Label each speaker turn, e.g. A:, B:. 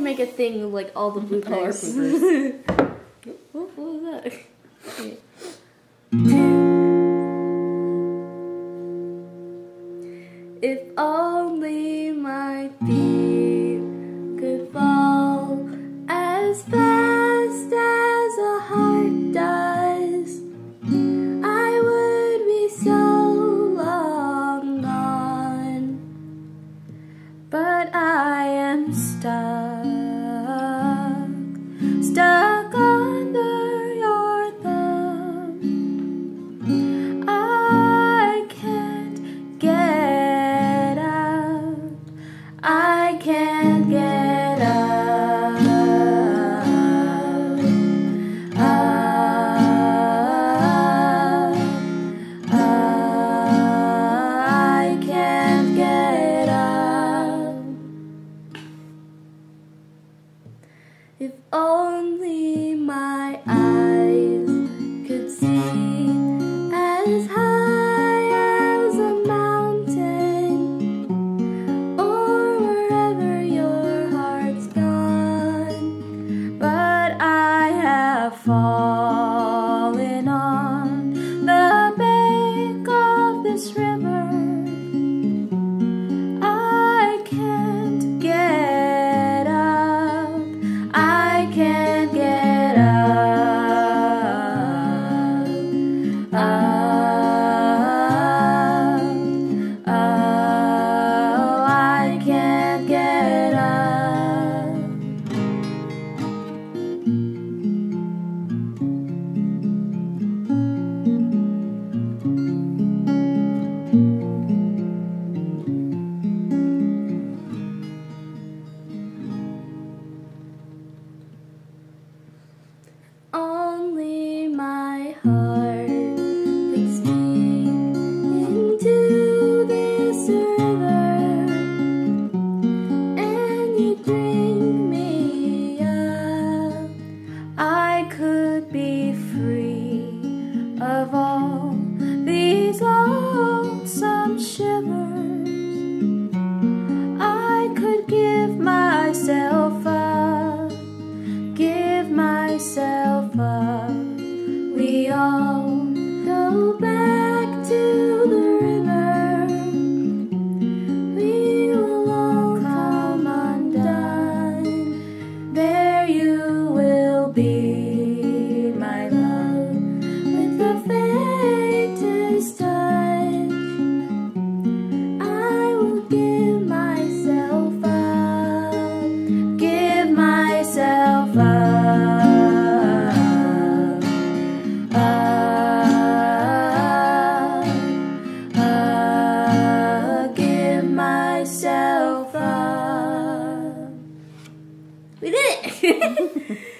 A: make a thing with like all the blue
B: Color
A: things.
B: poopers.
A: What was that? Wait. If only my feet could fall as fast as a heart does, I would be so long gone. But I am stuck under your thumb. I can't get up. I can't get up. I can't get up. If only my eyes could see as high as a mountain, or wherever your heart's gone. But I have fallen on the bank of this river. I can't get up. I can't get up. I can't get up. Only my heart could speak into this river, and you drink me up. I could be free of all these lonesome shivers. I could give myself up, give myself up. We all go back to the river. We will all come undone. There you will be, my love, with the faintest touch. I will give myself up, give myself up. Give myself up. We did it!